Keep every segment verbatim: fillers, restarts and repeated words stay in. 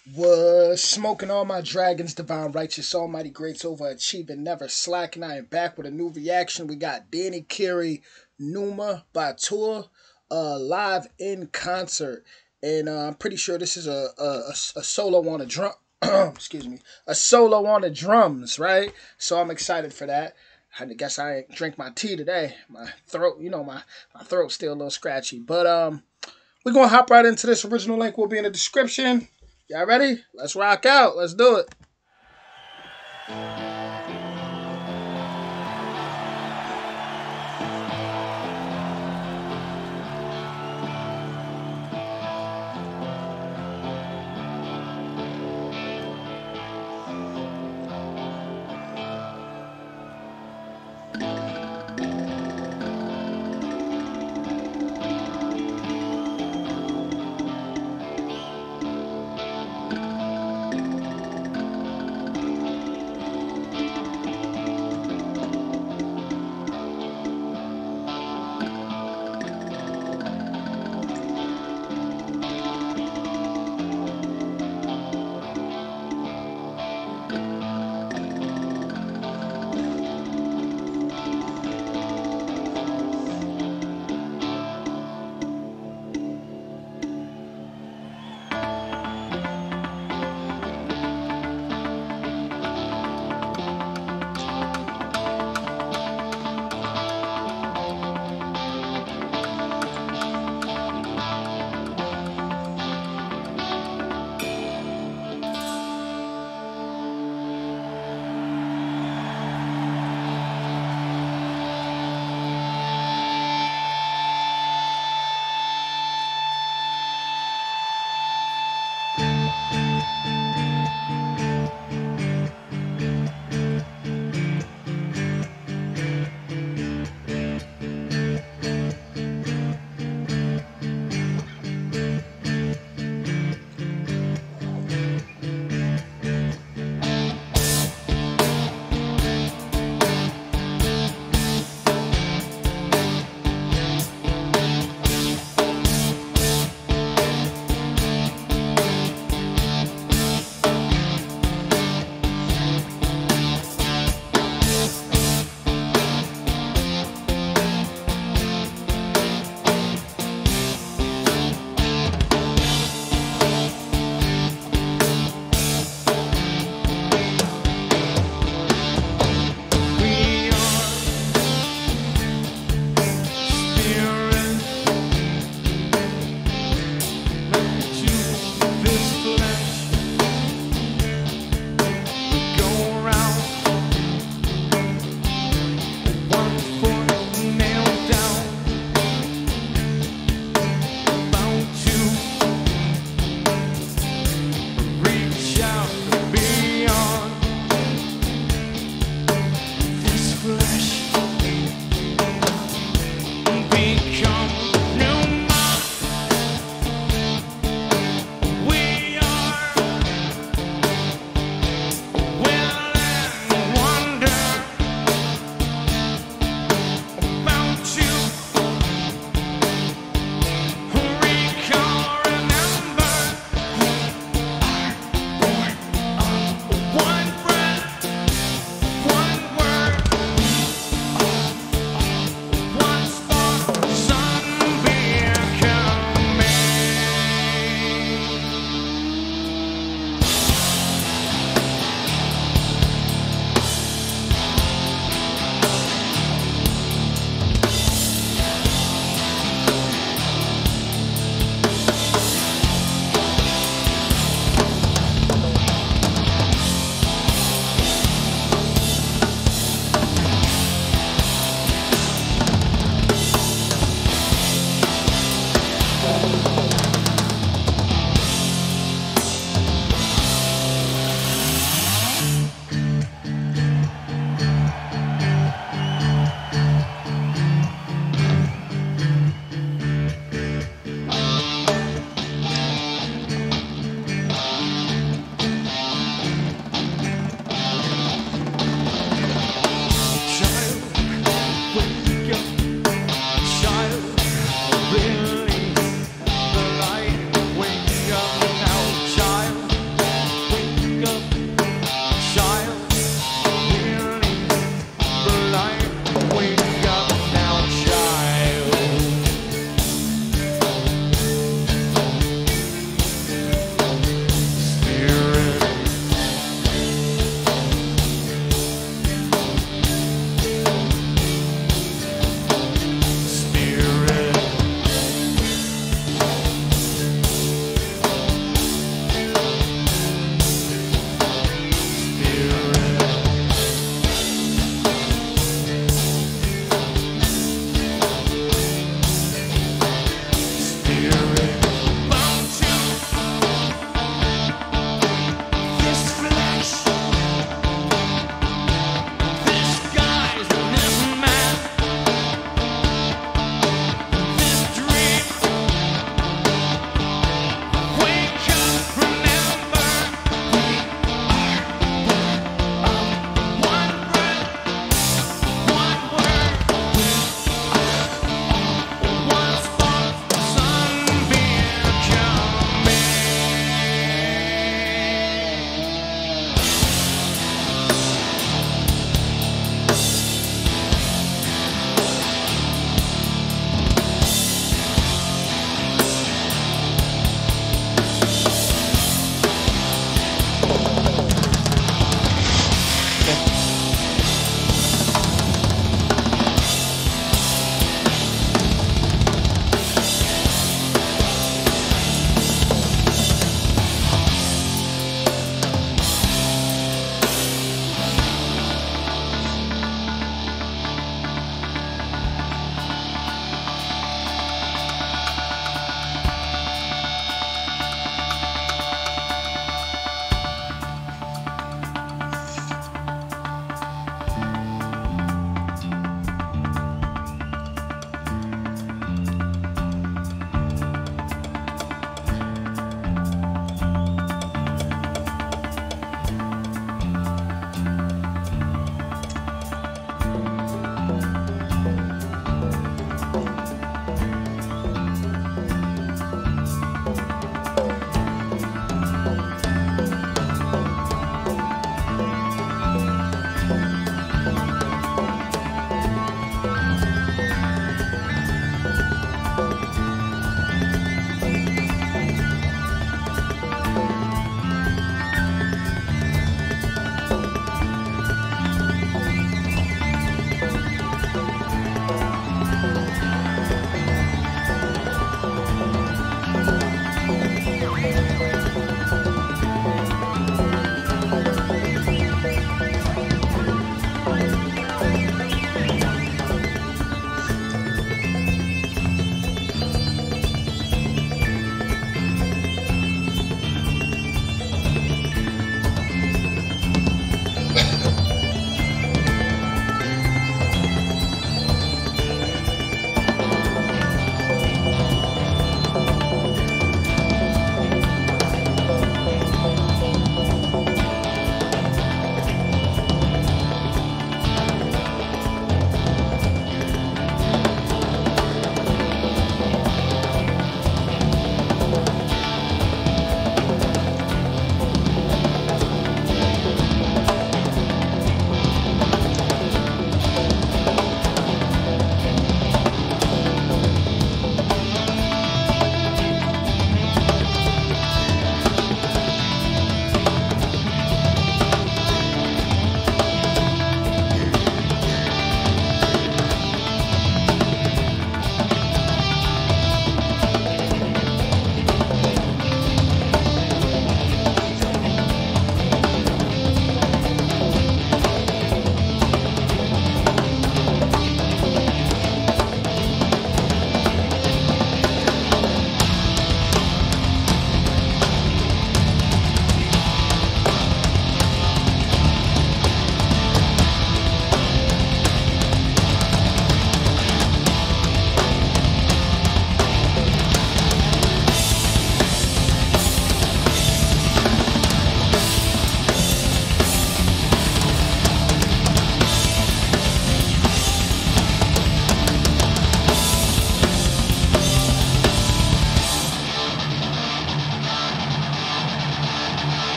Was smoking all my dragons, divine, righteous, almighty, greats, overachieving, never slacking. I am back with a new reaction. We got Danny Carey, Pneuma by tour, uh, live in concert, and uh, I'm pretty sure this is a a, a, a solo on a drum. Excuse me, a solo on the drums, right? So I'm excited for that. I guess I ain't drink my tea today. My throat, you know, my my throat's still a little scratchy, but um. We're going to hop right into this. Original link will be in the description. Y'all ready? Let's rock out. Let's do it.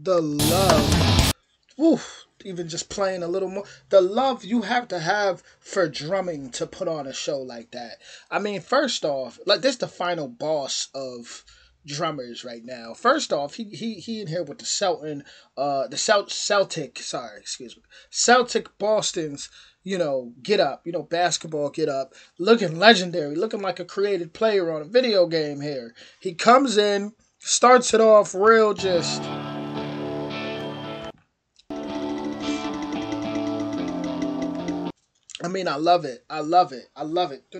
the love. Oof, even just playing a little more. The love you have to have for drumming to put on a show like that. I mean, first off, like this the final boss of drummers right now. First off, he he he in here with the Celtic, uh, the Celt Celtic. Sorry, excuse me, Celtic Boston's. You know, get up. You know, basketball get up. Looking legendary. Looking like a created player on a video game here. He comes in, starts it off real just. I mean, I love it. I love it. I love it.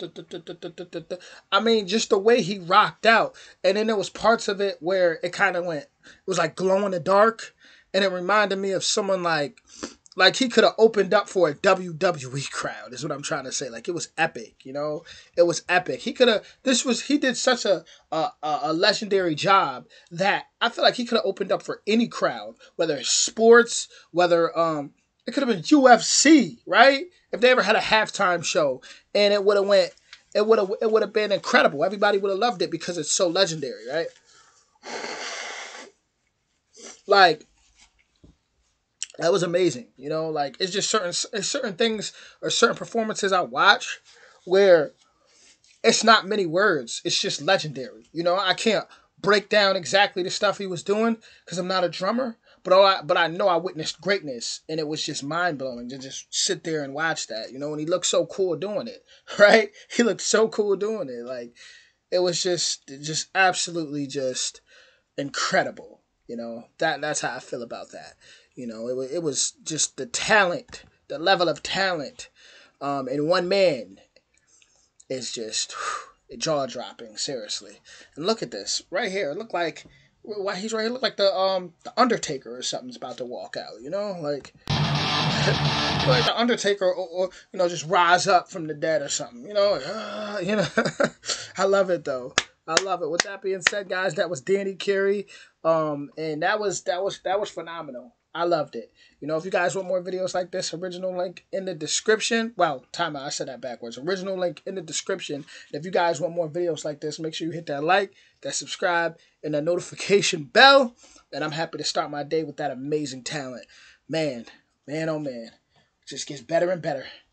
I mean, just the way he rocked out. And then there was parts of it where it kind of went, it was like glow in the dark. And it reminded me of someone like, like he could have opened up for a W W E crowd, is what I'm trying to say. Like, it was epic, you know? It was epic. He could have, this was, he did such a, a, a legendary job that I feel like he could have opened up for any crowd, whether it's sports, whether, um, it could have been U F C, right? If they ever had a halftime show, and it would have went, it would have, it would have been incredible. Everybody would have loved it because it's so legendary, right? Like, that was amazing, you know. Like, it's just certain, certain things or certain performances I watch where it's not many words. It's just legendary, you know. I can't break down exactly the stuff he was doing because I'm not a drummer. But all I, but I know I witnessed greatness, and it was just mind blowing to just sit there and watch that, you know. And he looked so cool doing it, right? He looked so cool doing it. Like, it was just, just absolutely just incredible, you know. That that's how I feel about that, you know. It was it was just the talent, the level of talent, um, in one man is just jaw dropping, seriously. And look at this right here. It looked like. Why he's right here look like the um the Undertaker or something's about to walk out, you know, like like the Undertaker or, or you know just rise up from the dead or something, you know, like, uh, you know. I love it though. I love it. With that being said, guys, that was Danny Carey, um, and that was that was that was phenomenal. I loved it. You know, if you guys want more videos like this, original link in the description. Well, time out, I said that backwards. Original link in the description. And if you guys want more videos like this, make sure you hit that like, that subscribe, and that notification bell. And I'm happy to start my day with that amazing talent. Man, man, oh man. It just gets better and better.